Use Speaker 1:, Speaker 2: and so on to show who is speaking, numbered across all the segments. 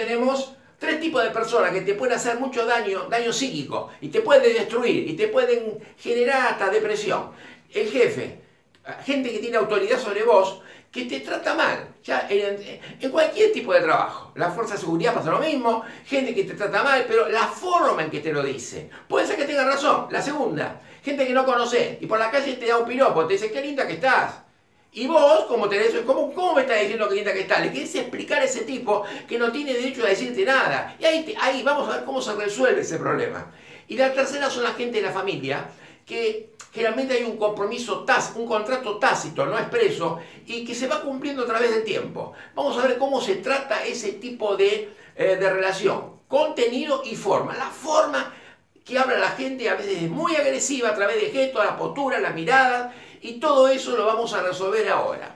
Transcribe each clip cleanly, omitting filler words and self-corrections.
Speaker 1: tenemos tres tipos de personas que te pueden hacer mucho daño psíquico, y te pueden destruir, y te pueden generar hasta depresión. El jefe, gente que tiene autoridad sobre vos, que te trata mal, ya en cualquier tipo de trabajo. La fuerza de seguridad pasa lo mismo, gente que te trata mal, pero la forma en que te lo dice, puede ser que tenga razón. La segunda, gente que no conoces, y por la calle te da un piropo, te dice, qué linda que estás. Y vos, ¿cómo me estás diciendo qué linda que estás? Le querés explicar a ese tipo que no tiene derecho a decirte nada. Y ahí vamos a ver cómo se resuelve ese problema. Y la tercera son la gente de la familia, que generalmente hay un compromiso tácito, un contrato tácito, no expreso, y que se va cumpliendo a través del tiempo. Vamos a ver cómo se trata ese tipo de relación. Contenido y forma. La forma que habla la gente a veces es muy agresiva a través de gestos, la postura, las miradas, y todo eso lo vamos a resolver ahora.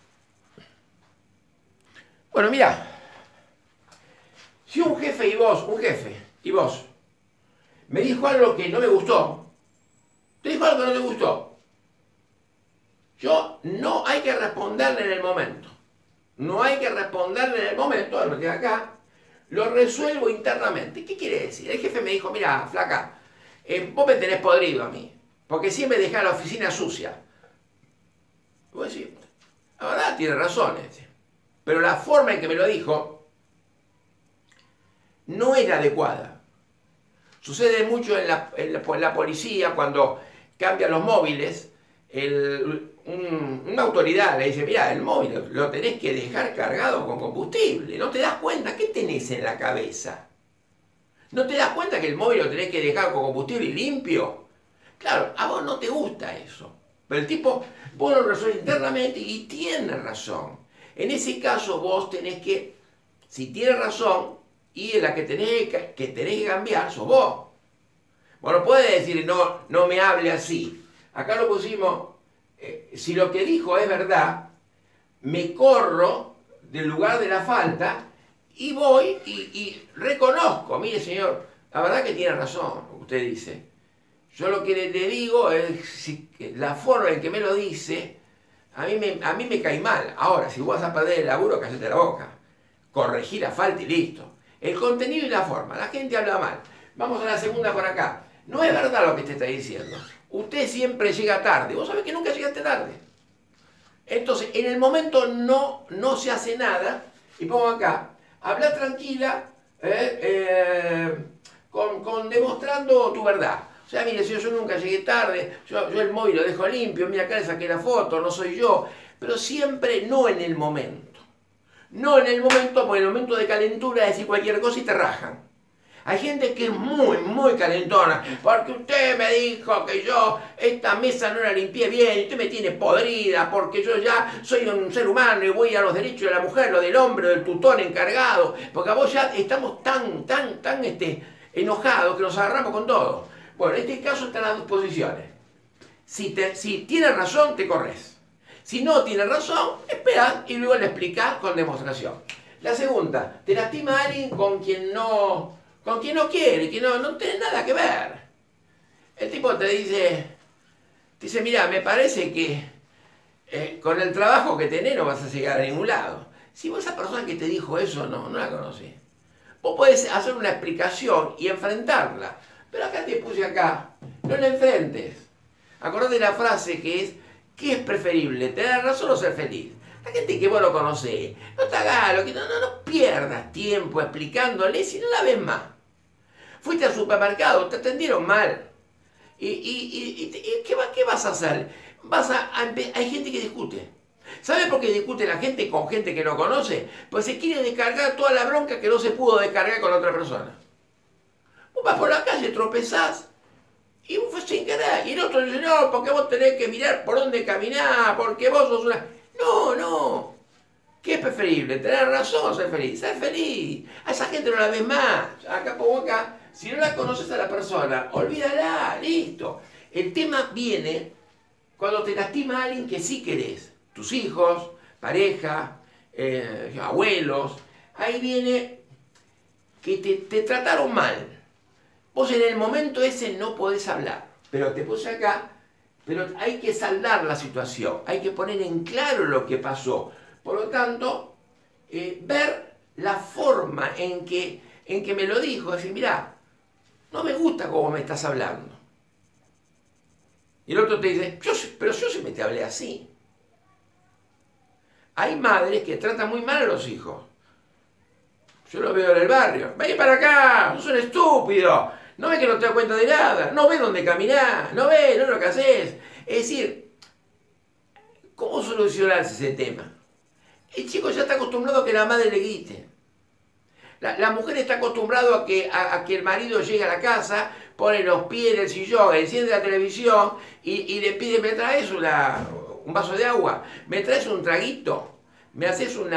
Speaker 1: Bueno, mira, si un jefe y vos, me dijo algo que no me gustó, te dijo algo que no te gustó, no hay que responderle en el momento. No hay que responderle en el momento, ahora lo tengo acá, lo resuelvo internamente. ¿Qué quiere decir? El jefe me dijo, mira, flaca, vos me tenés podrido a mí, porque siempre dejás la oficina sucia. Voy a decir, la verdad tiene razón, pero la forma en que me lo dijo no era adecuada. Sucede mucho en la policía cuando cambian los móviles. Una autoridad le dice, mira, el móvil lo tenés que dejar cargado con combustible. ¿No te das cuenta? ¿Qué tenés en la cabeza? ¿No te das cuenta que el móvil lo tenés que dejar con combustible y limpio? Claro, a vos no te gusta eso. Pero el tipo, vos lo resuelves internamente y tiene razón. En ese caso vos tenés que, si tiene razón, y la que tenés que cambiar sos vos. Bueno, puede decir, no me hable así. Acá lo pusimos, si lo que dijo es verdad, me corro del lugar de la falta y voy y reconozco, mire señor, la verdad que tiene razón, usted dice. Yo lo que le digo es, la forma en que me lo dice, a mí me cae mal. Ahora, si vos vas a perder el laburo, cállate la boca. Corregí la falta y listo. El contenido y la forma. La gente habla mal. Vamos a la segunda por acá. No es verdad lo que te está diciendo. Usted siempre llega tarde. Vos sabés que nunca llegaste tarde. Entonces, en el momento no se hace nada. Y pongo acá, habla tranquila, demostrando tu verdad. O sea, mire, yo nunca llegué tarde, yo el móvil lo dejo limpio, mira acá le saqué la foto, no soy yo. Pero siempre no en el momento. No en el momento, porque en el momento de calentura decir cualquier cosa y te rajan. Hay gente que es muy calentona, porque usted me dijo que yo esta mesa no la limpié bien, y usted me tiene podrida, porque yo ya soy un ser humano y voy a los derechos de la mujer, lo del hombre, del tutón encargado, porque a vos ya estamos tan enojados que nos agarramos con todo. Bueno, en este caso están las dos posiciones. Si tiene razón, te corres. Si no tiene razón, esperás y luego le explicás con demostración. La segunda, te lastima a alguien con quien no quiere, que no tiene nada que ver. El tipo te dice, mira, me parece que con el trabajo que tenés no vas a llegar a ningún lado. Si vos esa persona que te dijo eso no la conocés, vos podés hacer una explicación y enfrentarla. Pero acá te puse acá, no la enfrentes. Acordate de la frase que es, ¿qué es preferible? ¿Tener razón o ser feliz? La gente que vos lo conocés, no te hagas no pierdas tiempo explicándole si no la ves más. Fuiste al supermercado, te atendieron mal. ¿Qué vas a hacer? Hay gente que discute. ¿Sabe por qué discute la gente con gente que no conoce? Pues se quiere descargar toda la bronca que no se pudo descargar con la otra persona. Vos vas por la calle, tropezás, y vos fue sin querer. Y el otro dice, no, porque vos tenés que mirar por dónde caminar, porque vos sos una... No. ¿Qué es preferible? ¿Tener razón o ser feliz? Ser feliz. A esa gente no la ves más. Acá pongo acá. Si no la conoces a la persona, olvídala, listo. El tema viene cuando te lastima a alguien que sí querés. Tus hijos, pareja, abuelos. Ahí viene que te trataron mal. Vos en el momento ese no podés hablar. Pero te puse acá. Pero hay que saldar la situación. Hay que poner en claro lo que pasó. Por lo tanto, ver la forma en que me lo dijo, es decir, mirá, no me gusta cómo me estás hablando. Y el otro te dice, pero yo siempre te hablé así. Hay madres que tratan muy mal a los hijos. Yo lo veo en el barrio. Vení para acá, sos un estúpido. No ves que no te das cuenta de nada. No ves dónde caminás. No ves, no es lo que haces. Es decir, ¿cómo solucionarse ese tema? El chico ya está acostumbrado a que la madre le grite. La mujer está acostumbrada a que el marido llegue a la casa, pone los pies en el sillón, enciende la televisión y le pide, ¿me traes un vaso de agua? ¿Me traes un traguito? ¿Me haces un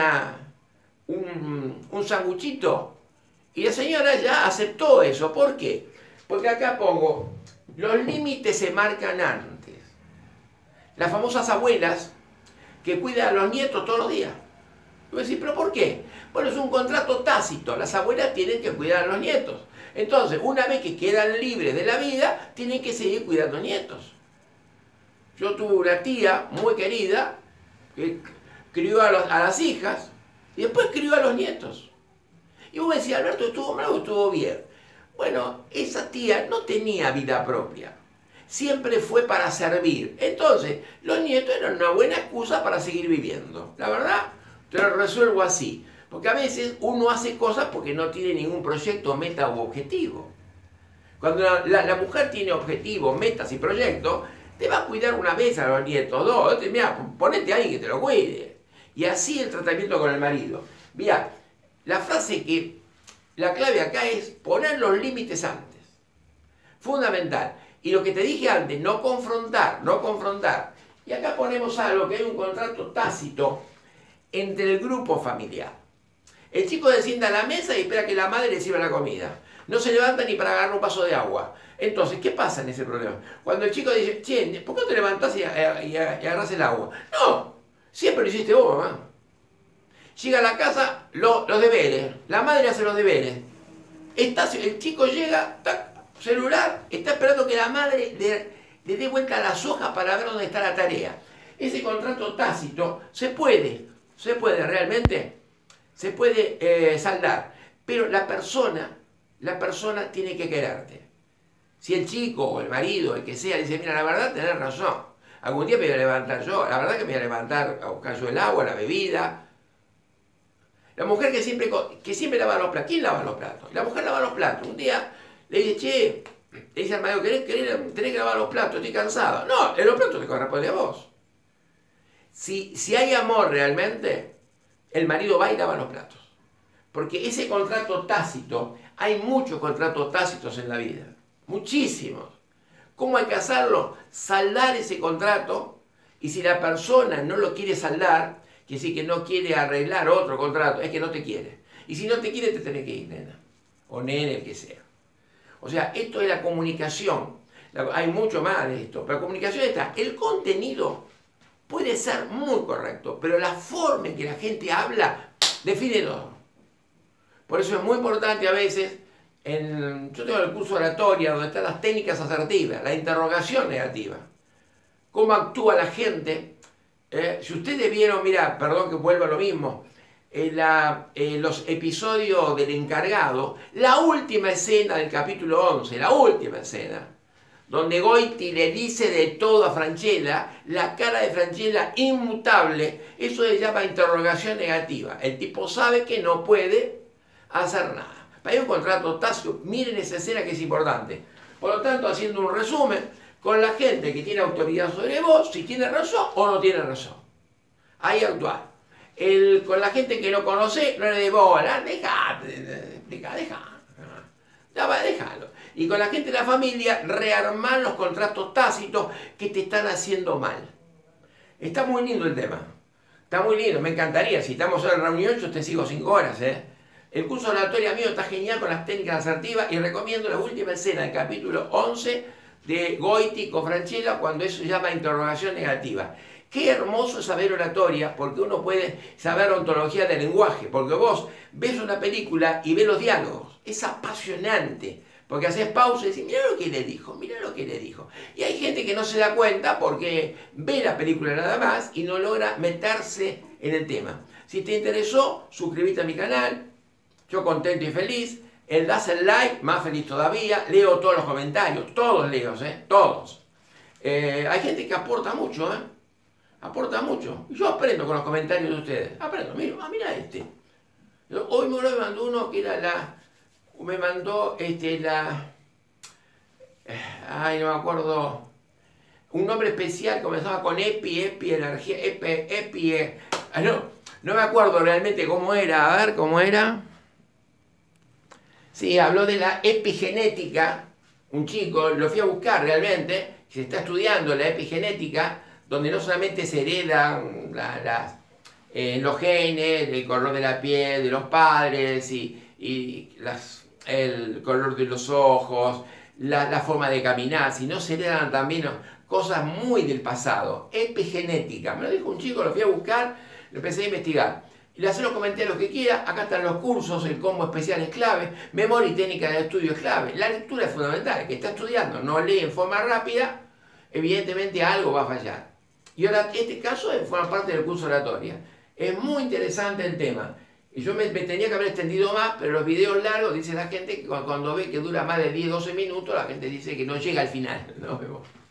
Speaker 1: sanguchito? Y la señora ya aceptó eso. ¿Por qué? Porque acá pongo, los límites se marcan antes. Las famosas abuelas que cuidan a los nietos todos los días. Y vos decís, ¿pero por qué? Bueno, es un contrato tácito. Las abuelas tienen que cuidar a los nietos. Entonces, una vez que quedan libres de la vida, tienen que seguir cuidando nietos. Yo tuve una tía muy querida que crió a las hijas y después crió a los nietos. Y vos decís, Alberto, ¿estuvo mal o estuvo bien? Bueno, esa tía no tenía vida propia. Siempre fue para servir. Entonces, los nietos eran una buena excusa para seguir viviendo. La verdad, te lo resuelvo así. Porque a veces uno hace cosas porque no tiene ningún proyecto, meta u objetivo. Cuando la mujer tiene objetivos, metas y proyectos, te va a cuidar una vez a los nietos, dos. Mira, ponete a alguien que te lo cuide. Y así el tratamiento con el marido. Mira, la frase la clave acá es poner los límites antes. Fundamental. Y lo que te dije antes, no confrontar, no confrontar. Y acá ponemos algo que hay un contrato tácito entre el grupo familiar. El chico se sienta a la mesa y espera que la madre le sirva la comida. No se levanta ni para agarrar un vaso de agua. Entonces, ¿qué pasa en ese problema? Cuando el chico dice, che, ¿por qué no te levantás y agarrás el agua? No, siempre lo hiciste vos, mamá. Llega a la casa, los deberes. La madre hace los deberes. El chico llega, celular, está esperando que la madre le dé vuelta a las hojas para ver dónde está la tarea. Ese contrato tácito se puede realmente, se puede saldar. Pero la persona tiene que quererte. Si el chico o el marido, el que sea, dice, mira, la verdad tenés razón. Algún día me voy a levantar yo, la verdad que me voy a levantar a buscar yo el agua, la bebida. La mujer que siempre lava los platos. ¿Quién lava los platos? La mujer lava los platos. Un día le dice, che, le dice al marido, tenés que lavar los platos, estoy cansado. No, los platos te corresponde a vos. Si hay amor realmente, el marido va y lava los platos. Porque ese contrato tácito, hay muchos contratos tácitos en la vida. Muchísimos. ¿Cómo hay que hacerlo? Saldar ese contrato, y si la persona no lo quiere saldar, quiere decir que no quiere arreglar otro contrato, es que no te quiere. Y si no te quiere, te tenés que ir, nena. O nene, el que sea. O sea, esto es la comunicación. Hay mucho más de esto, pero la comunicación está. El contenido puede ser muy correcto, pero la forma en que la gente habla define todo. Por eso es muy importante a veces, yo tengo el curso de oratoria donde están las técnicas asertivas, la interrogación negativa. Cómo actúa la gente. Si ustedes vieron, mira, perdón que vuelva a lo mismo, los episodios del encargado, la última escena del capítulo 11, la última escena, donde Goiti le dice de todo a Francella, la cara de Francella inmutable, eso se llama interrogación negativa. El tipo sabe que no puede hacer nada. Hay un contrato tácito, miren esa escena que es importante. Por lo tanto, haciendo un resumen, con la gente que tiene autoridad sobre vos, si tiene razón o no tiene razón. Ahí actuar. Con la gente que no conoce, no le dé bola, déjalo. Y con la gente de la familia, rearmar los contratos tácitos que te están haciendo mal. Está muy lindo el tema. Está muy lindo, me encantaría. Si estamos en la reunión, yo te sigo 5 horas, El curso de oratoria mío está genial con las técnicas asertivas y recomiendo la última escena del capítulo 11 de Goiti con Francella cuando eso se llama interrogación negativa. Qué hermoso es saber oratoria, porque uno puede saber ontología del lenguaje, porque vos ves una película y ves los diálogos. Es apasionante Porque haces pausa y decís, mira lo que le dijo, mira lo que le dijo. Y hay gente que no se da cuenta porque ve la película nada más y no logra meterse en el tema. Si te interesó, suscríbete a mi canal. Yo contento y feliz. Das el like, más feliz todavía. Leo todos los comentarios, todos leo, todos. Hay gente que aporta mucho, aporta mucho. Y yo aprendo con los comentarios de ustedes. Aprendo, mira este. Hoy me mandó uno que era me mandó ay, no me acuerdo. Un nombre especial, comenzaba con energía, no me acuerdo realmente cómo era. A ver, ¿cómo era? Sí, habló de la epigenética. Un chico, lo fui a buscar realmente, se está estudiando la epigenética, donde no solamente se heredan los genes, el color de la piel de los padres y el color de los ojos, la forma de caminar, sino se heredan también cosas muy del pasado. Epigenética, me lo dijo un chico, lo fui a buscar, lo empecé a investigar. Y le hace los comentarios que quiera. Acá están los cursos, el combo especial es clave, memoria y técnica de estudio es clave. La lectura es fundamental. El que está estudiando no lee en forma rápida, evidentemente algo va a fallar. Y ahora, este caso forma parte del curso de oratoria. Es muy interesante el tema. Y yo me tenía que haber extendido más, pero los videos largos, dice la gente, que cuando ve que dura más de 10-12 minutos, la gente dice que no llega al final. Nos vemos.